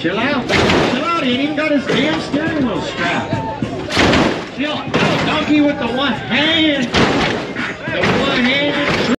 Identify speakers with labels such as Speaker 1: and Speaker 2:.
Speaker 1: Chill out. Chill out. He ain't even got his damn steering wheel strapped. Chill out. Donkey with the one hand. The one hand.